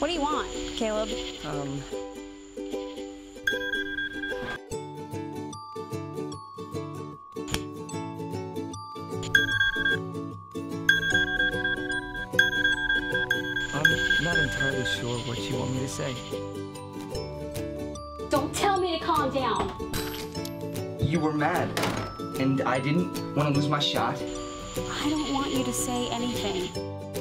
What do you want, Caleb? I'm not entirely sure what you want me to say. Don't tell me to calm down. You were mad, and I didn't want to lose my shot. I don't want you to say anything.